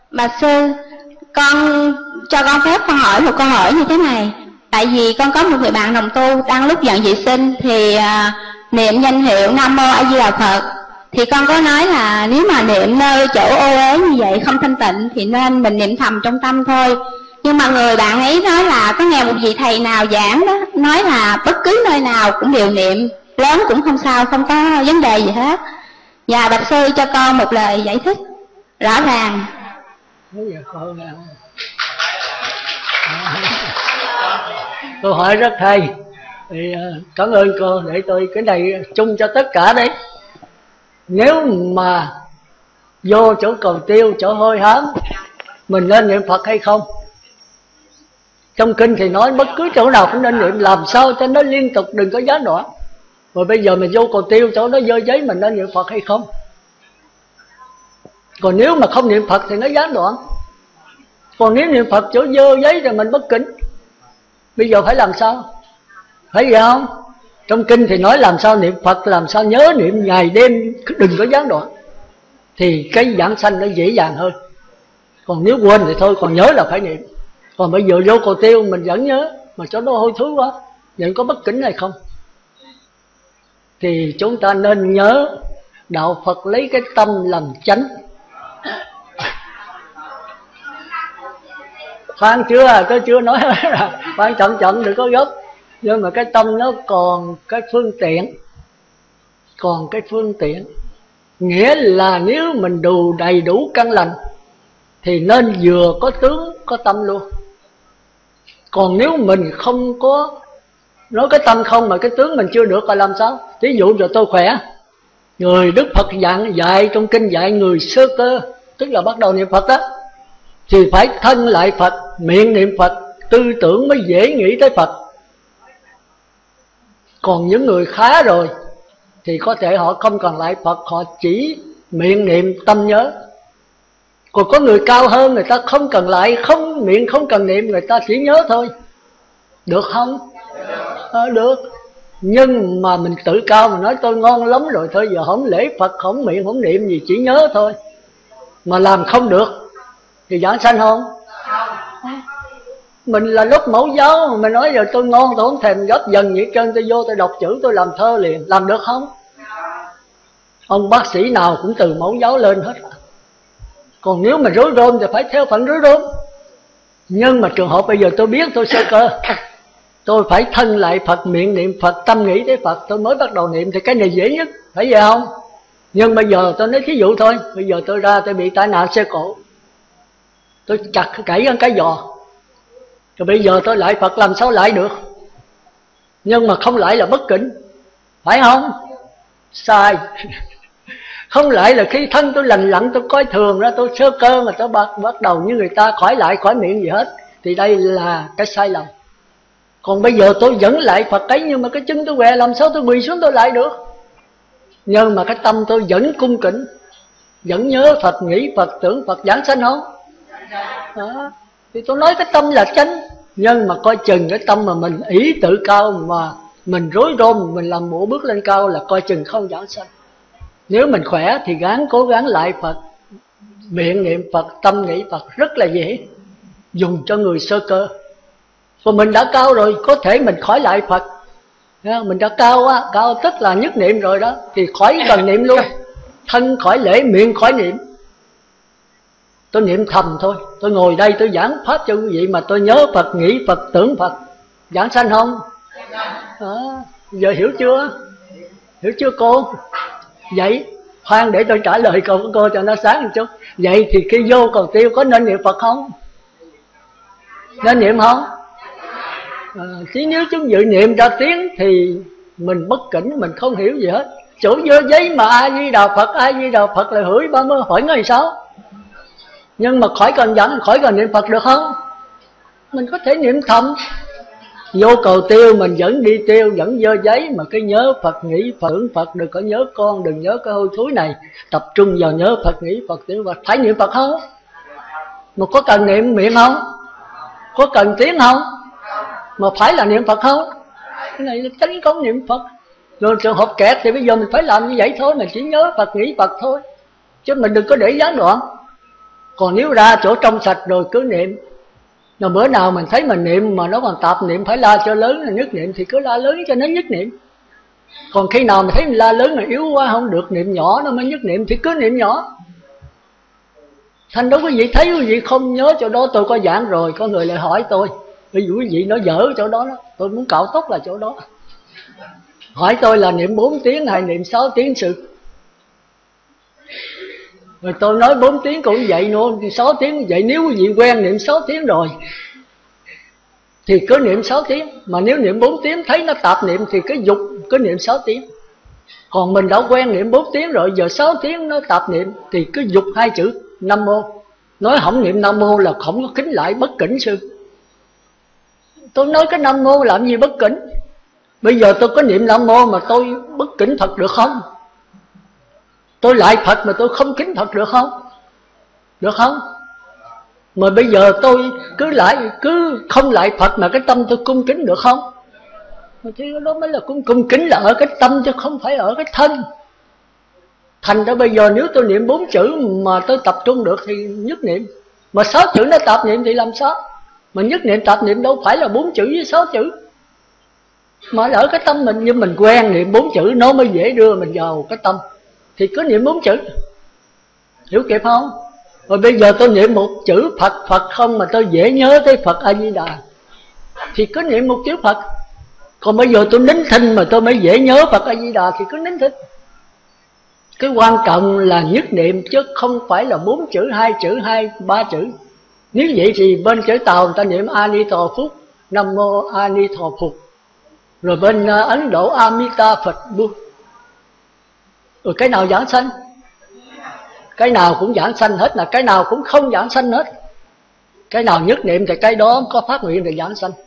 Bà sư, cho con phép con hỏi một câu hỏi như thế này. Tại vì con có một người bạn đồng tu đang lúc dọn vệ sinh thì niệm danh hiệu Nam Mô A Di Đà Phật. Thì con có nói là nếu mà niệm nơi chỗ ô uế như vậy không thanh tịnh thì nên mình niệm thầm trong tâm thôi. Nhưng mà người bạn ấy nói là có nghe một vị thầy nào giảng đó, nói là bất cứ nơi nào cũng đều niệm, lớn cũng không sao, không có vấn đề gì hết. Và bạch sư cho con một lời giải thích rõ ràng. Câu hỏi rất hay. Thì cảm ơn cô, để tôi cái này chung cho tất cả đấy. Nếu mà vô chỗ cầu tiêu, chỗ hôi hám, mình nên niệm Phật hay không? Trong kinh thì nói bất cứ chỗ nào cũng nên niệm, làm sao cho nó liên tục, đừng có gián đoạn. Rồi bây giờ mình vô cầu tiêu, chỗ đó dơ giấy, mình nên niệm Phật hay không? Còn nếu mà không niệm Phật thì nó gián đoạn. Còn nếu niệm Phật chỗ dơ giấy thì mình bất kính. Bây giờ phải làm sao? Phải vậy không? Trong kinh thì nói làm sao niệm Phật, làm sao nhớ niệm ngày đêm, đừng có gián đoạn, thì cái giảng sanh nó dễ dàng hơn. Còn nếu quên thì thôi, còn nhớ là phải niệm. Còn bây giờ vô cầu tiêu mình vẫn nhớ, mà chỗ đó hôi thối quá, vẫn có bất kính hay không? Thì chúng ta nên nhớ đạo Phật lấy cái tâm làm chánh. Khoan chưa, tôi chưa nói là khoan, chậm đừng có gấp. Nhưng mà cái tâm nó còn cái phương tiện. Còn cái phương tiện nghĩa là nếu mình đầy đủ căn lành thì nên vừa có tướng có tâm luôn. Còn nếu mình không có, nói cái tâm không mà cái tướng mình chưa được là làm sao? Ví dụ giờ tôi khỏe, người Đức Phật dạy trong kinh dạy người sơ cơ, tức là bắt đầu niệm Phật đó, thì phải thân lại Phật, miệng niệm Phật, tư tưởng mới dễ nghĩ tới Phật. Còn những người khá rồi thì có thể họ không cần lại Phật, họ chỉ miệng niệm tâm nhớ. Còn có người cao hơn, người ta không cần lại, không miệng không cần niệm, người ta chỉ nhớ thôi. Được không? Được. Nhưng mà mình tự cao mà nói tôi ngon lắm rồi, thôi giờ không lễ Phật, không miệng không niệm gì, chỉ nhớ thôi, mà làm không được thì giảng sanh không? Mình là lớp mẫu giáo, mình nói giờ tôi ngon, tôi không thèm góp dần gì trơn, tôi vô tôi đọc chữ, tôi làm thơ liền, làm được không? Ông bác sĩ nào cũng từ mẫu giáo lên hết. Còn nếu mà rối rôm thì phải theo phận rối rôm. Nhưng mà trường hợp bây giờ tôi biết tôi sơ cơ, tôi phải thân lại Phật, miệng niệm Phật, tâm nghĩ tới Phật, tôi mới bắt đầu niệm, thì cái này dễ nhất, phải vậy không? Nhưng bây giờ tôi nói thí dụ thôi, bây giờ tôi ra tôi bị tai nạn xe cộ, tôi chặt cẩy cái giò, rồi bây giờ tôi lại Phật làm sao lại được? Nhưng mà không lại là bất kính, phải không? Sai. Không lại là khi thân tôi lành lặn, tôi coi thường ra, tôi sơ cơ mà tôi bắt đầu như người ta, khỏi lại khỏi miệng gì hết, thì đây là cái sai lầm. Còn bây giờ tôi vẫn lại Phật ấy, nhưng mà cái chân tôi què, làm sao tôi quỳ xuống tôi lại được? Nhưng mà cái tâm tôi vẫn cung kính, vẫn nhớ Phật, nghĩ Phật, tưởng Phật, giảng sanh không? Đó. Thì tôi nói cái tâm là chánh. Nhưng mà coi chừng cái tâm mà mình ý tự cao, mà mình rối rôm, mình làm bộ bước lên cao là coi chừng không giảng sanh. Nếu mình khỏe thì cố gắng lại Phật, miệng niệm Phật, tâm nghĩ Phật, rất là dễ dùng cho người sơ cơ. Còn mình đã cao rồi, có thể mình khỏi lại Phật. Mình đã cao á, cao tức là nhất niệm rồi đó, thì khỏi cần niệm luôn. Thân khỏi lễ, miệng khỏi niệm. Tôi niệm thầm thôi, tôi ngồi đây tôi giảng pháp cho quý vị mà tôi nhớ Phật, nghĩ Phật, tưởng Phật, giảng sanh không? Giờ hiểu chưa? Hiểu chưa cô? Vậy khoan để tôi trả lời câu của cô cho nó sáng một chút. Vậy thì khi vô cầu tiêu có nên niệm Phật không? Nên niệm không? Chứ nếu chúng dự niệm ra tiếng thì mình bất kính, mình không hiểu gì hết. Chỗ dơ giấy mà A Di Đà Phật, A Di Đà Phật là hửi 30 hỏi ngày sao? Nhưng mà khỏi cần dẫn, khỏi cần niệm Phật được không? Mình có thể niệm thầm. Vô cầu tiêu mình vẫn đi tiêu, vẫn dơ giấy, mà cái nhớ Phật, nghĩ Phật, tưởng Phật, đừng có nhớ con, đừng nhớ cái hôi thối này. Tập trung vào nhớ Phật, nghĩ Phật, tưởng Phật. Phải niệm Phật không? Mà có cần niệm miệng không? Có cần tiếng không? Mà phải là niệm Phật không? Cái này là chánh công niệm Phật. Rồi trường hợp kẹt thì bây giờ mình phải làm như vậy thôi, mình chỉ nhớ Phật, nghĩ Phật thôi, chứ mình đừng có để gián đoạn. Còn nếu ra chỗ trong sạch rồi cứ niệm. Rồi bữa nào mình thấy mình niệm mà nó còn tạp niệm, phải la cho lớn là nhất niệm, thì cứ la lớn cho nó nhất niệm. Còn khi nào mình thấy mình la lớn là yếu quá không được, niệm nhỏ nó mới nhất niệm, thì cứ niệm nhỏ. Thành đâu quý vị thấy quý vị không nhớ chỗ đó, tôi có giảng rồi. Có người lại hỏi tôi, ví dụ quý vị nó dở chỗ đó, tôi muốn cạo tóc là chỗ đó. Hỏi tôi là niệm 4 tiếng hay niệm 6 tiếng sư? Rồi tôi nói 4 tiếng cũng vậy luôn, 6 tiếng cũng vậy. Nếu quý vị quen niệm 6 tiếng rồi thì cứ niệm 6 tiếng. Mà nếu niệm 4 tiếng thấy nó tạp niệm thì cứ dục, cứ niệm 6 tiếng. Còn mình đã quen niệm 4 tiếng rồi, giờ 6 tiếng nó tạp niệm thì cứ dục 2 chữ Nam Mô. Nói không niệm Nam Mô là không có kính lại bất kính sư. Tôi nói cái Nam Mô làm gì bất kính? Bây giờ tôi có niệm Nam Mô mà tôi bất kính Phật được không? Tôi lại Phật mà tôi không kính Phật được không? Được không? Mà bây giờ tôi cứ không lại Phật mà cái tâm tôi cung kính được không? Thì đó mới là cung kính là ở cái tâm chứ không phải ở cái thân. Thành ra bây giờ nếu tôi niệm 4 chữ mà tôi tập trung được thì nhất niệm. Mà 6 chữ nó tạp niệm thì làm sao? Mà nhất niệm tạp niệm đâu phải là 4 chữ với 6 chữ. Mà ở cái tâm mình, như mình quen niệm 4 chữ nó mới dễ đưa mình vào cái tâm. Thì cứ niệm 4 chữ. Hiểu kịp không? Rồi bây giờ tôi niệm một chữ Phật Phật không mà tôi dễ nhớ tới Phật A Di Đà thì cứ niệm một chữ Phật. Còn bây giờ tôi nín thinh mà tôi mới dễ nhớ Phật A Di Đà thì cứ nín thinh. Cái quan trọng là nhất niệm chứ không phải là 4 chữ, 2 chữ, 3 chữ. Nếu vậy thì bên chữ Tàu người ta niệm A Ni Tho Phúc, Nam Mô A Ni Tho Phúc. Rồi bên Ấn Độ Amita Phật Bu. Rồi cái nào giảng sanh? Cái nào cũng giảng sanh hết, là cái nào cũng không giảng sanh hết. Cái nào nhất niệm thì cái đó có phát nguyện để giảng sanh.